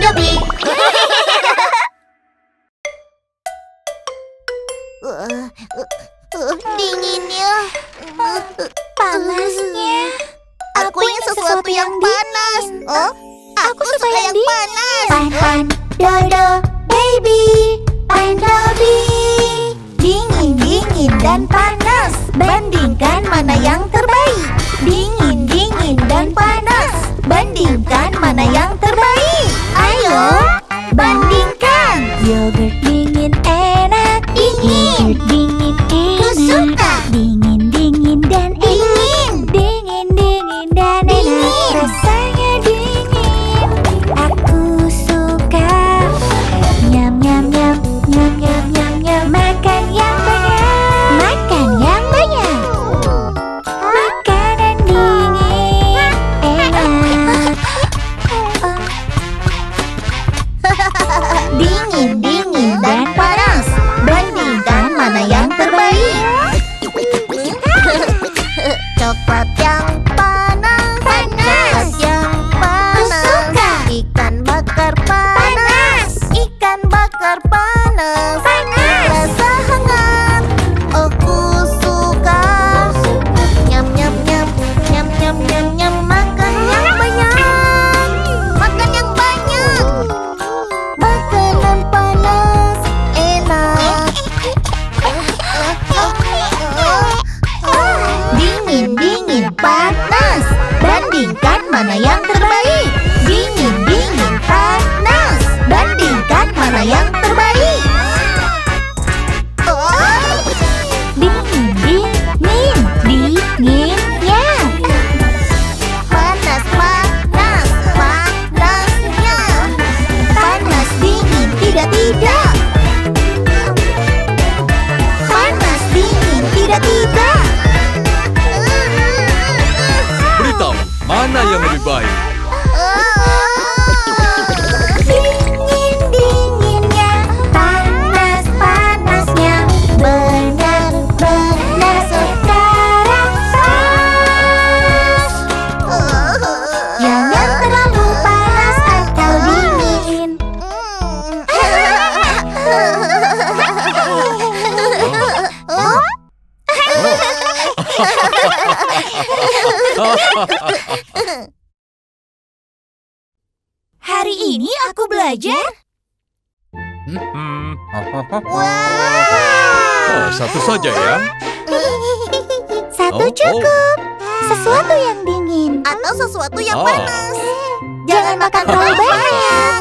lebih. Dinginnya. Panasnya. Aku ingin sesuatu yang panas. Aku suka yang panas. Pan, dodo, baby, pan, dobi. Dingin, dingin dan panas. Bandingkan mana yang terbaik. Dingin, dingin dan panas. Bandingkan mana yang terbaik. Ayo, bandingkan. Yogurt dingin enak. Dingin. Yogurt dingin enak. Ku suka. Dingin, dingin dan enak. Dingin. Dingin, dingin dan Dingin. enak. Rasanya dingin. Aku suka. Nyam, nyam, nyam, nyam, nyam, nyam, nyam. Makan yang banyak. Makan yang banyak. Makanan dingin enak. Dingin, dingin dan panas. Bandingkan mana yang terbaik. Coklat yang panas. Coklat yang panas. Suka. Ikan bakar panas. Ikan bakar panas. Rasa hangat. Aku suka. Nyam, nyam, nyam. Nyam, nyam, nyam, nyam. Makan yang banyak. Makan yang banyak. Makanan panas enak. Dingin, dingin, panas. Bandingkan mana yang terbaik. Dingin, dingin, panas. Bandingkan mana yang terbaik. Dingin, dingin, dinginnya. Panas, panas, panasnya. Panas, dingin, tidak, tidak. Panas, dingin, tidak, tidak. Beritahu, mana yang lebih baik? Dingin, dinginnya. Panas, panasnya. Benar-benar sekarang pas. Jangan terlalu panas atau dingin. Hari ini aku belajar. Satu saja ya. Satu cukup. Sesuatu yang dingin. Atau sesuatu yang Oh. panas. Jangan makan terlalu banyak.